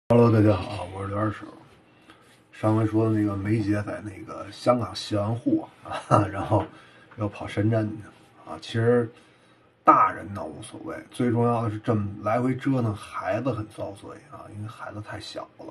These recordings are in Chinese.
Hello，大家好，我是刘二手。上回说的那个梅姐在那个香港卸完货啊，然后又跑深圳去啊。其实大人倒无所谓，最重要的是这么来回折腾，孩子很遭罪啊，因为孩子太小了。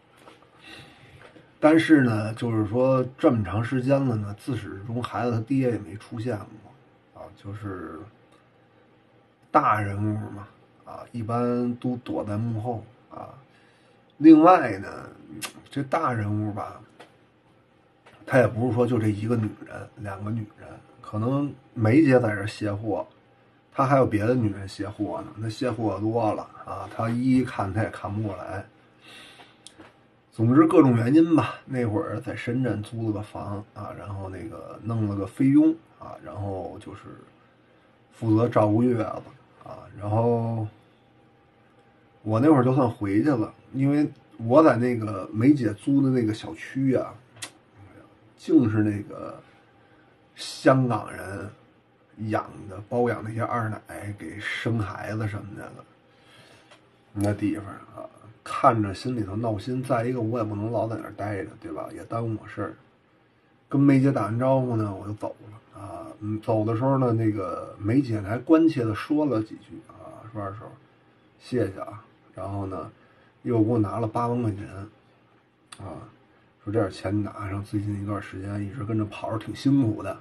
但是呢，就是说这么长时间了呢，自始至终孩子他爹也没出现过啊，就是大人物嘛啊，一般都躲在幕后啊。另外呢，这大人物吧，他也不是说就这一个女人、两个女人，可能梅姐在这卸货，他还有别的女人卸货呢。那卸货多了啊，他一看他也看不过来。总之各种原因吧，那会儿在深圳租了个房啊，然后那个弄了个菲佣啊，然后就是负责照顾月子啊，然后我那会儿就算回去了，因为我在那个梅姐租的那个小区啊，净是那个香港人养的包养那些二奶给生孩子什么的了，那地方啊，看着心里头闹心。再一个，我也不能老在那儿待着，对吧？也耽误我事儿。跟梅姐打完招呼呢，我就走了啊。走的时候呢，那个梅姐还关切的说了几句啊，说二手，谢谢啊。然后呢，又给我拿了8万块钱啊，说这点钱你拿上，最近一段时间一直跟着跑着挺辛苦的。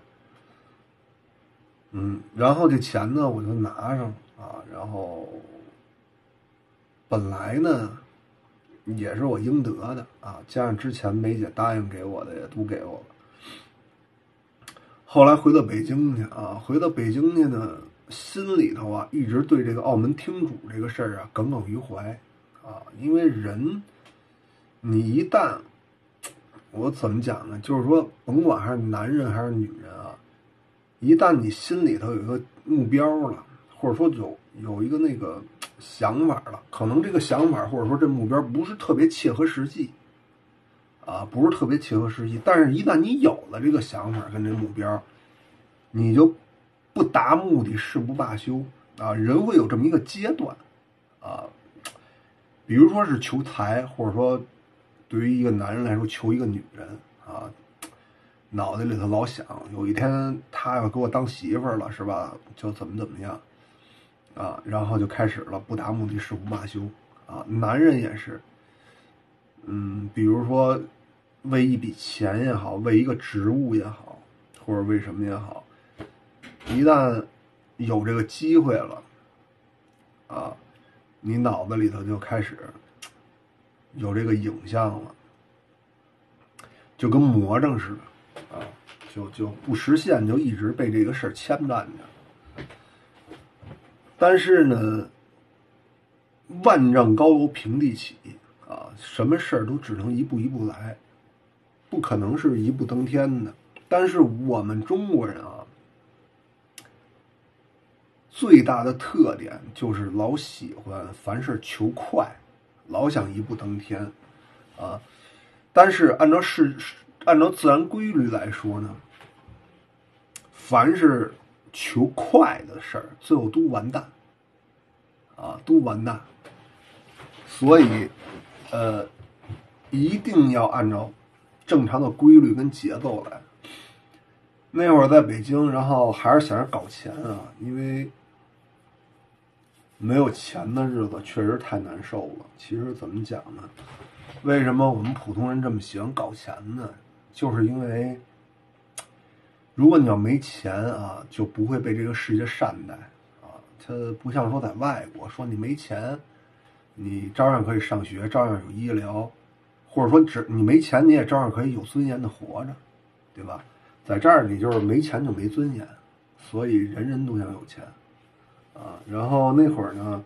然后这钱呢，我就拿上啊，然后本来呢也是我应得的啊，加上之前梅姐答应给我的也都给我了。后来回到北京去啊，回到北京去呢，心里头啊一直对这个澳门听主这个事儿啊耿耿于怀啊，因为人你一旦我怎么讲呢？就是说，甭管还是男人还是女人啊，一旦你心里头有一个目标了，或者说有一个那个想法了，可能这个想法或者说这目标不是特别切合实际啊，不是特别切合实际，但是一旦你有了这个想法跟这目标，你就不达目的誓不罢休啊。人会有这么一个阶段啊，比如说是求财，或者说对于一个男人来说求一个女人啊，脑袋里头老想有一天他要给我当媳妇儿了，是吧？就怎么样啊，然后就开始了不达目的誓不罢休啊。男人也是，比如说为一笔钱也好，为一个职务也好，或者为什么也好，一旦有这个机会了啊，你脑子里头就开始有这个影像了，就跟魔怔似的啊，就不实现，就一直被这个事儿牵绊着。但是呢，万丈高楼平地起啊，什么事儿都只能一步一步来，不可能是一步登天的。但是我们中国人啊，最大的特点就是老喜欢凡事求快，老想一步登天啊。但是按照自然规律来说呢，凡是求快的事儿，最后都完蛋啊，都完蛋。所以，一定要按照正常的规律跟节奏来。那会儿在北京，然后还是想着搞钱啊，因为没有钱的日子确实太难受了。其实怎么讲呢？为什么我们普通人这么喜欢搞钱呢？就是因为，如果你要没钱啊，就不会被这个世界善待啊。它不像说在外国，说你没钱，你照样可以上学，照样有医疗，或者说你没钱，你也照样可以有尊严的活着，对吧？在这儿你就是没钱就没尊严，所以人人都想有钱啊。然后那会儿呢，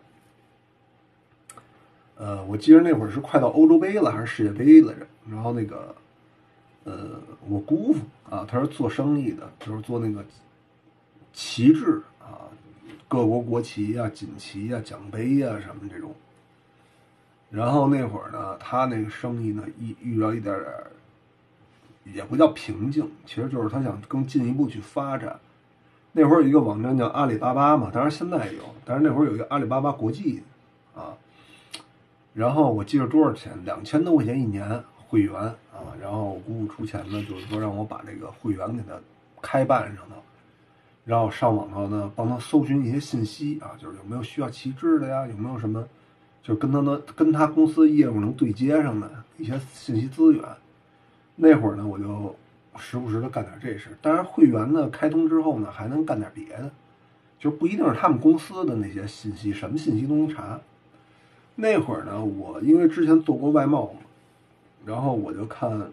我记得那会儿是快到欧洲杯了还是世界杯来着？然后那个，我姑父啊，他是做生意的，就是做那个旗帜啊，各国国旗啊、锦旗啊、奖杯啊什么这种。然后那会儿呢，他那个生意呢，遇到一点也不叫瓶颈，其实就是他想更进一步去发展。那会儿有一个网站叫阿里巴巴嘛，当然现在也有，但是那会儿有一个阿里巴巴国际啊， 然后我记得多少钱，2000多块钱一年会员啊。然后我姑姑出钱呢，就是说让我把这个会员给他开办上头，然后上网头呢帮他搜寻一些信息啊，就是有没有需要旗帜的呀，有没有什么，就是跟他公司业务能对接上的一些信息资源。那会儿呢，我就时不时的干点这事。当然，会员呢开通之后呢，还能干点别的，就不一定是他们公司的那些信息，什么信息都能查。那会儿呢，我因为之前做过外贸嘛，然后我就看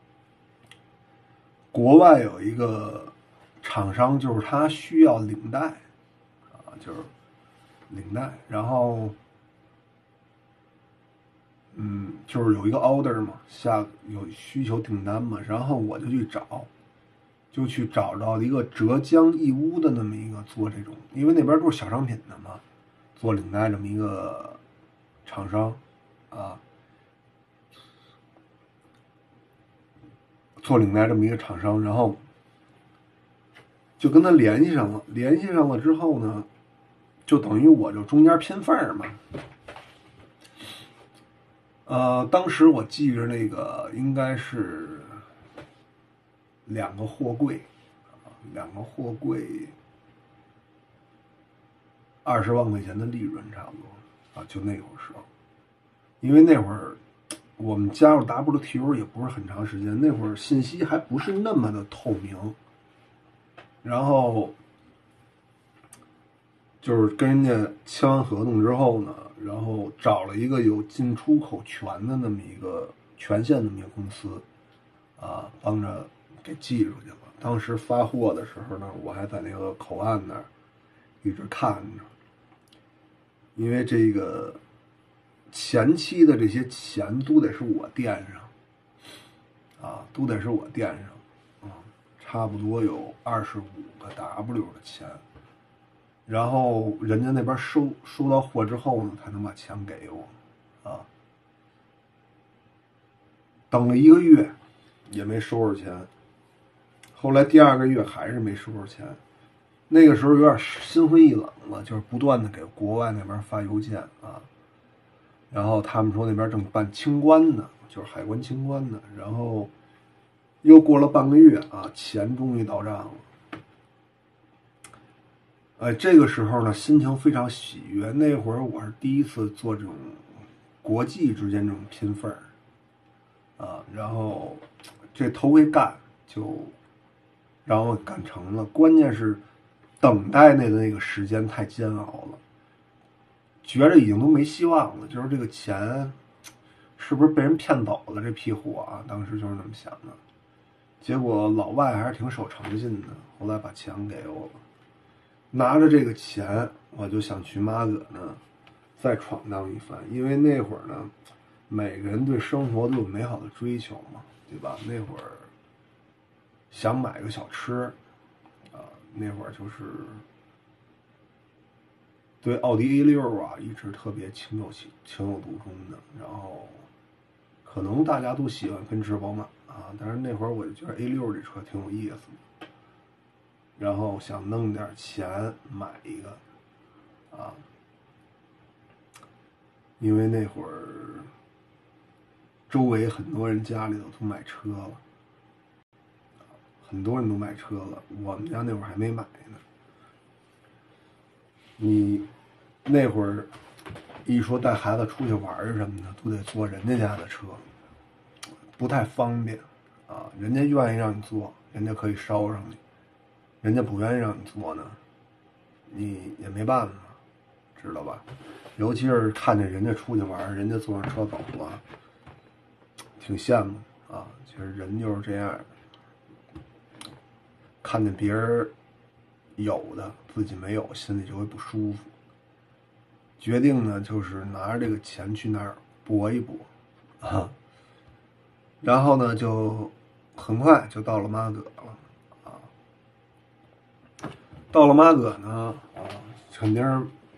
国外有一个厂商，就是他需要领带啊，就是领带，然后就是有一个 order 嘛，有需求订单嘛，然后我就去找，就去找到一个浙江义乌的那么一个做这种，因为那边都是小商品的嘛，做领带这么一个厂商啊，做领带这么一个厂商，然后就跟他联系上了，联系上了之后呢，就等于我就中间拼缝儿嘛。当时我记着那个应该是两个货柜，两个货柜20万块钱的利润差不多啊，就那会儿时候，因为那会儿我们加入 WTO 也不是很长时间，那会儿信息还不是那么的透明，然后就是跟人家签完合同之后呢，然后找了一个有进出口权的那么一个权限那么一个公司，啊，帮着给寄出去了。当时发货的时候呢，我还在那个口岸那儿一直看着，因为这个前期的这些钱都得是我垫上，啊，都得是我垫上，啊，差不多有25个 W 的钱。然后人家那边收到货之后呢，才能把钱给我，啊，等了1个月也没收着钱，后来第2个月还是没收着钱，那个时候有点心灰意冷了，就是不断的给国外那边发邮件啊，然后他们说那边正办清关呢，就是海关清关呢，然后又过了半个月啊，钱终于到账了。这个时候呢，心情非常喜悦。那会儿我是第一次做这种国际之间这种拼缝啊，然后这头回干就让我干成了。关键是等待那个时间太煎熬了，觉着已经都没希望了。就是这个钱是不是被人骗走了？这批货啊，当时就是那么想的。结果老外还是挺守诚信的，后来把钱给我了。拿着这个钱，我就想去马葛呢，再闯荡一番。因为那会儿呢，每个人对生活都有美好的追求嘛，对吧？那会儿想买个小吃，啊，那会儿就是对奥迪A6啊，一直特别情有独钟的。然后，可能大家都喜欢奔驰、宝马啊，但是那会儿我就觉得 A6这车挺有意思的。然后想弄点钱买一个，啊，因为那会儿周围很多人家里头都买车了，很多人都买车了，我们家那会儿还没买呢。你那会儿一说带孩子出去玩什么的，都得坐人家家的车，不太方便啊。人家愿意让你坐，人家可以捎上你。人家不愿意让你做呢，你也没办法，知道吧？尤其是看见人家出去玩，人家坐上车走了，挺羡慕啊。其实人就是这样，看见别人有的自己没有，心里就会不舒服。决定呢，就是拿着这个钱去那儿搏一搏啊。然后呢，就很快就到了马葛了。到了马葛呢，啊，肯定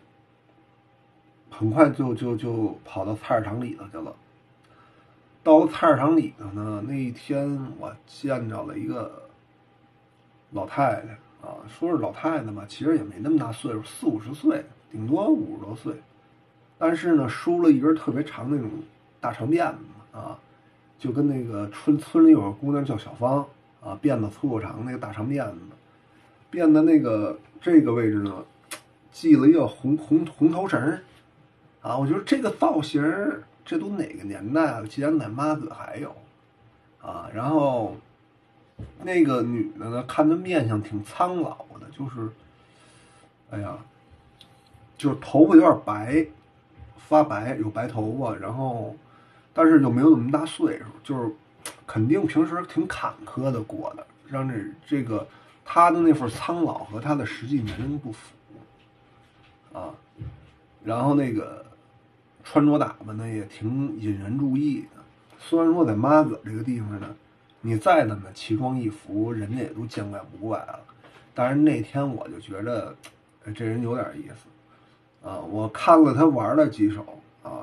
很快就跑到菜市场里头去了。到了菜市场里头呢，那一天我见着了一个老太太啊，说是老太太吧，其实也没那么大岁数，40、50岁，顶多50多岁。 但是呢，梳了一根特别长那种大长辫子啊，就跟那个村里有个姑娘叫小芳啊，辫子粗又长，那个大长辫子，辫子那个这个位置呢，系了一个红头绳啊，我觉得这个造型，这都哪个年代了？竟然在妈阁还有啊！然后那个女的呢，看着面相挺苍老的，就是，哎呀，就是头发有点白，发白，有白头发，然后，但是又没有那么大岁数，就是肯定平时挺坎坷的过的，让这个他的那份苍老和他的实际年龄不符啊。然后那个穿着打扮呢也挺引人注意的。虽然说在妈阁这个地方呢，你再怎么奇装异服，人家也都见怪不怪了。但是那天我就觉得，这人有点意思啊。我看了他玩了几手啊，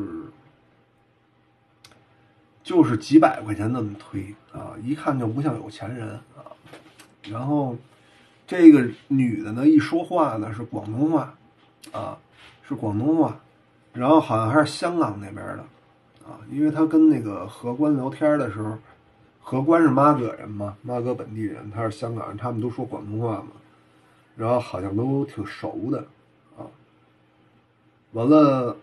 就是几百块钱那么推啊，一看就不像有钱人啊。然后这个女的呢，一说话呢是广东话啊，是广东话，然后好像还是香港那边的啊，因为她跟那个荷官聊天的时候，荷官是妈阁人嘛，妈阁本地人，他是香港人，他们都说广东话嘛，然后好像都挺熟的啊。完了，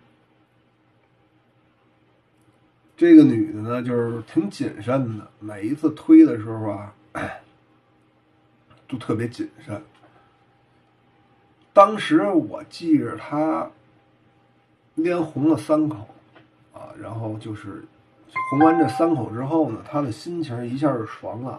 这个女的呢，就是挺谨慎的，每一次推的时候啊，都特别谨慎。当时我记着她连红了3口啊，然后就是红完这3口之后呢，她的心情一下就爽朗了，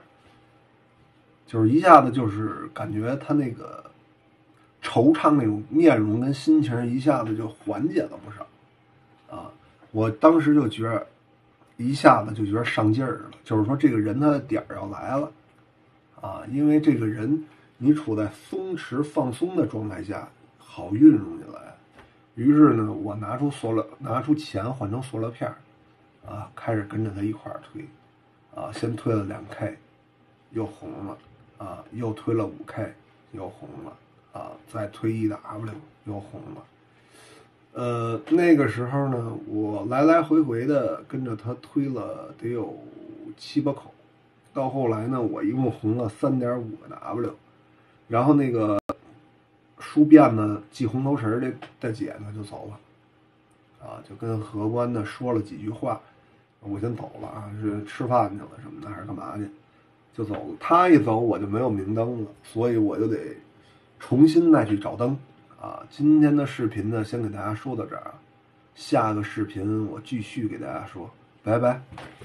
就是一下子就是感觉她那个惆怅那种面容跟心情一下子就缓解了不少啊。我当时就觉得一下子就觉得上劲儿了，就是说这个人他的点儿要来了啊，因为这个人你处在松弛放松的状态下，好运容易来。于是呢，我拿出钱换成塑料片啊，开始跟着他一块儿推啊，先推了2K，又红了啊，又推了5K，又红了啊，再推1W，又红了。那个时候呢，我来来回回的跟着他推了得有7、8口，到后来呢，我一共红了3.5个 W，然后那个梳辫子系红头绳的姐呢就走了，啊，就跟荷官呢说了几句话，我先走了啊，是吃饭去了什么的，还是干嘛去，就走了。他一走我就没有明灯了，所以我就得重新再去找灯。啊，今天的视频呢，先给大家说到这儿啊，下个视频我继续给大家说，拜拜。